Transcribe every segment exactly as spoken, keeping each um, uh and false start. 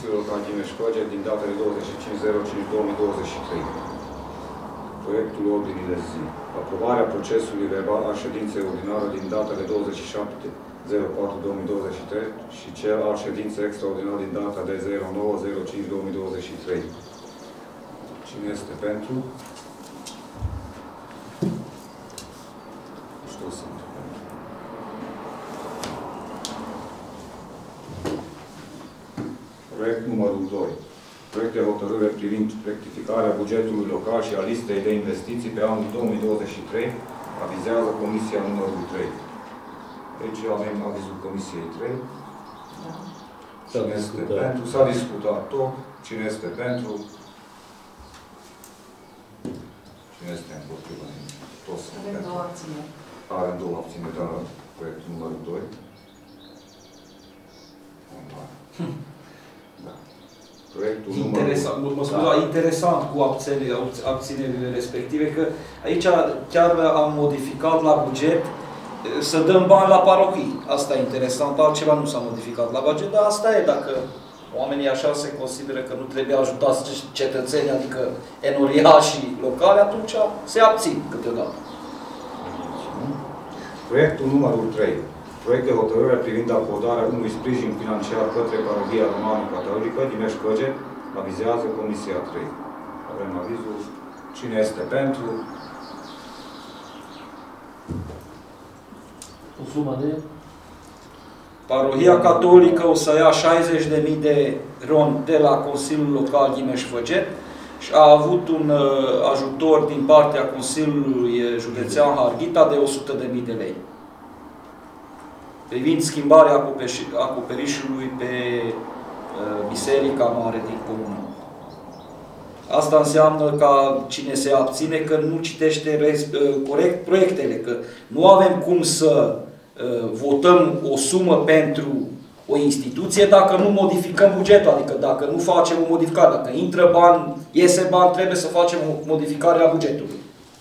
Consiliul Local Gimeș-Căget din data de douăzeci și cinci zero cinci două mii douăzeci și trei. Proiectul ordinii de zi. Aprobarea procesului verbal a ședinței ordinare din data de douăzeci și șapte zero patru două mii douăzeci și trei și cel al ședinței extraordinare din data de zero nouă zero cinci două mii douăzeci și trei. Cine este pentru? Știu sunt. Proiect numărul doi. Proiect de hotărâre privind rectificarea bugetului local și a listei de investiții pe anul două mii douăzeci și trei, avizează Comisia numărul trei. Deci avem avizul Comisiei trei. Da. Cine este pentru? S-a discutat tot. Cine este pentru? Cine este împotriva? Toți sunt avem două abțineri. Avem două abțineri, dar proiectul numărul doi. Da. Proiectul interesant, numărul... mă scuza, da. Interesant cu abținerile respective, că aici chiar am modificat la buget să dăm bani la parohii. Asta e interesant, altceva nu s-a modificat la buget, dar asta e, dacă oamenii așa se consideră că nu trebuie ajutați cetățenii, adică enoriașii locale, atunci se abțin câteodată. Proiectul numărul trei. Proiect de hotărâre privind acordarea unui sprijin financiar către Parohia Romano-Catolică Gimeș-Căget, avizează Comisia trei. Avem avizul. Cine este pentru? O sumă de? Parohia Catolică o să ia șaizeci de mii de ron de la Consiliul Local Gimeș-Căget și a avut un uh, ajutor din partea Consiliului Județean Harghita de o sută de mii de lei. Privind schimbarea acoperișului pe uh, Biserica Mare din comună. Asta înseamnă ca cine se abține că nu citește rez, uh, corect proiectele, că nu avem cum să uh, votăm o sumă pentru o instituție dacă nu modificăm bugetul, adică dacă nu facem o modificare, dacă intră bani, iese bani, trebuie să facem o modificare a bugetului.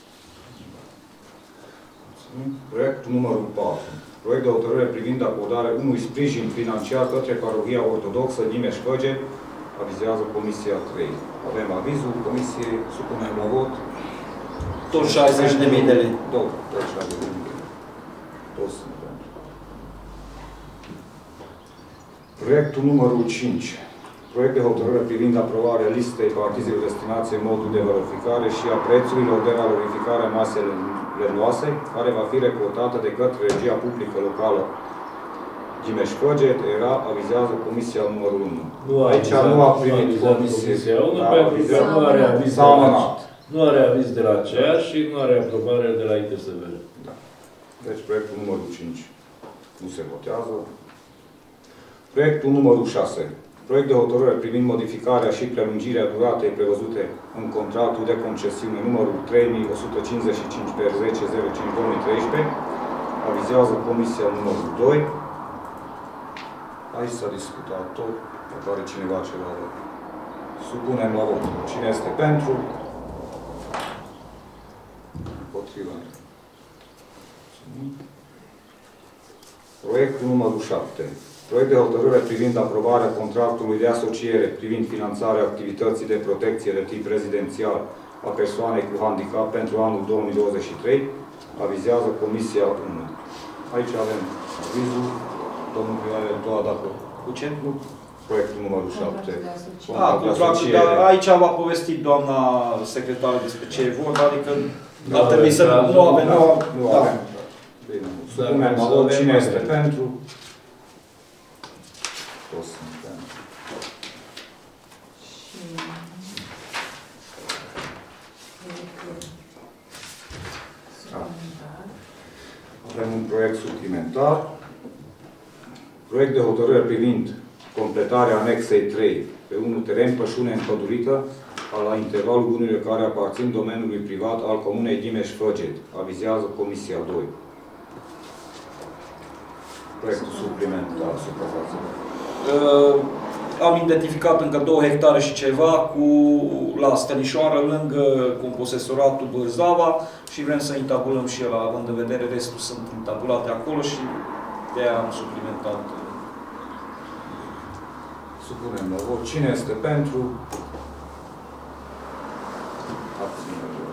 Proiectul numărul patru. Proiect de hotărâre privind acordarea unui sprijin financiar către Parohia Ortodoxă Gimeș-Căget, avizează Comisia trei. Avem avizul Comisiei, supunem la vot. Tot șaizeci de mii de lei. Tot, tot șaizeci de mii de lei. Toți sunt pentru. Proiectul numărul cinci. Proiect de hotărâre privind aprobarea listei partizelor destinație, modul de valorificare și a prețurilor de valorificare a maselor lemnoase, care va fi reportată de către regia publică locală Gimeș-Căget, era, avizează Comisia numărul unu. Nu Aici nu a primit Comisia unu, pentru că nu are aviz de la nu are aviz de la C E A și nu are aprobare de la I T S V. Da. Deci proiectul numărul cinci nu se votează. Proiectul numărul șase. Proiect de hotărâre privind modificarea și prelungirea duratei prevăzute în contractul de concesiune numărul trei mii o sută cincizeci și cinci pe zece zero cinci două mii treisprezece, avizează Comisia numărul doi. Aici s-a discutat tot, apare cineva ceva. Supunem la vot. Cine este pentru? Împotriva. Proiectul numărul șapte. Proiect de hotărâre privind aprobarea contractului de asociere privind finanțarea activității de protecție de tip rezidențial a persoanei cu handicap pentru anul două mii douăzeci și trei, avizează Comisia unu. Aici avem avizul. Domnul primar eventual, dacă... Cu ce? Proiectul numărul șapte. Ah, contractul, dar aici va povesti doamna secretară despre ce e vorba, adică ar trebui să nu avem... Nu avem. Bine. Supunem la vot. Cine este pentru? Toți sunt pentru. Avem un proiect suplimentar. Proiect de hotărâre privind completarea anexei trei pe unul teren pășune împădurită la intervalul bunurilor care aparțin domeniului privat al Comunei Gimeș-Căget. Avizează Comisia doi. Proiectul suplimentar, suprafață. Uh, am identificat încă două hectare și ceva cu, la Stănișoară, lângă composesoratul Bârzava și vrem să intabulăm și el, având în vedere restul sunt intabulate acolo și de-aia am suplimentat. Supunem la vot. Cine este pentru? Abținere.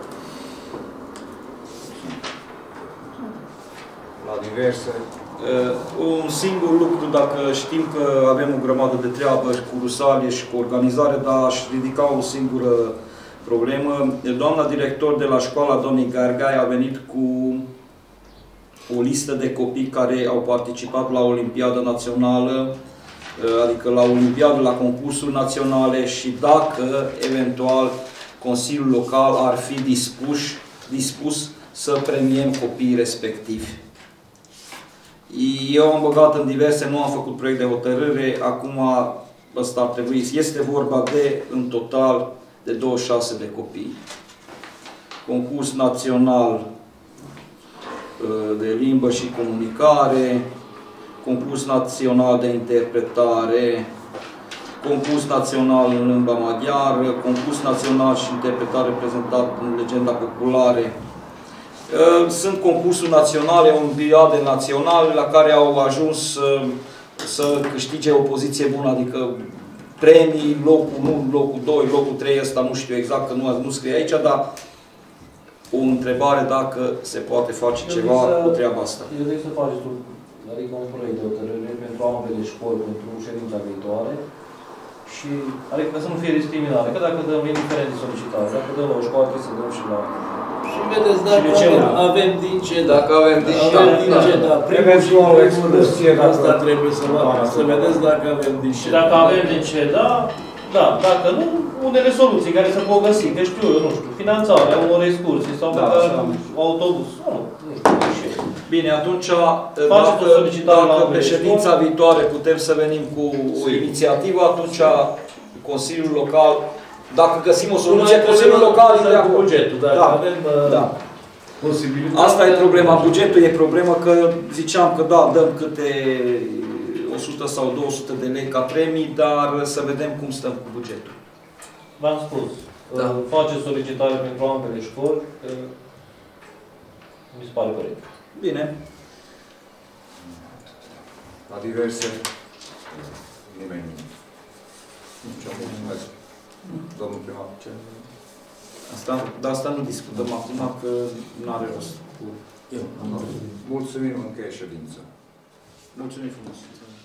La diverse. Uh, un singur lucru, dacă știm că avem o grămadă de treabă cu Rusalie și cu organizare, dar aș ridica o singură problemă. Doamna director de la școala domnului Gargai a venit cu o listă de copii care au participat la Olimpiada Națională, adică la Olimpiadă, la concursuri naționale și dacă, eventual, Consiliul Local ar fi dispus, dispus să premiem copiii respectivi. Eu am băgat în diverse, nu am făcut proiect de hotărâre, acum ăsta ar trebui, este vorba de, în total, de douăzeci și șase de copii. Concurs național de limbă și comunicare, concurs național de interpretare, concurs național în limba maghiară, concurs național și interpretare prezentat în legenda populare. Sunt concursuri naționale, olimpiade naționale, la care au ajuns să, să câștige o poziție bună, adică premii, locul unu, locul doi, locul trei, ăsta nu știu exact, că nu, nu scrie aici, dar o întrebare dacă se poate face eu ceva să, cu treaba asta. Eu trebuie să faceți un, adică un proiect de hotărâre pentru ambele școli, pentru ședința viitoare, și, adică să nu fie discriminare, că dacă dăm indiferent de solicitare, dacă dăm la o școală, trebuie să dăm și la... Și vedeți dacă și avem, avem din ce, dacă avem din ce, avem din ce, da, primul și o excursie, asta trebuie să luăm, să vedeți dacă avem din ce. Și dacă avem din ce, da, da, dacă nu, unele soluții care se pot găsi, că știu eu, nu știu, finanțarea unor excursii sau da, autobuz, nu, nu știu, ce. Bine, atunci, dacă, dacă pe ședința viitoare putem să venim cu o inițiativă, atunci Consiliul Local, dacă găsim o soluție, Consiliul Local e de acord. Bugetul, dacă da, avem da. posibilitatea... Asta e problema, bugetul e problema, că ziceam că da, dăm câte o sută sau două sute de lei ca premii, dar să vedem cum stăm cu bugetul. V-am spus, da. Faceți solicitare pentru ambele școli, mi se pare corect. Bine. La diverse, nimeni nu. Ce-am mulțumesc, domnul primar. Asta, dar asta nu discutăm acum, că nu are rost. Eu. Mulțumim, încheie ședința. Mulțumim frumos.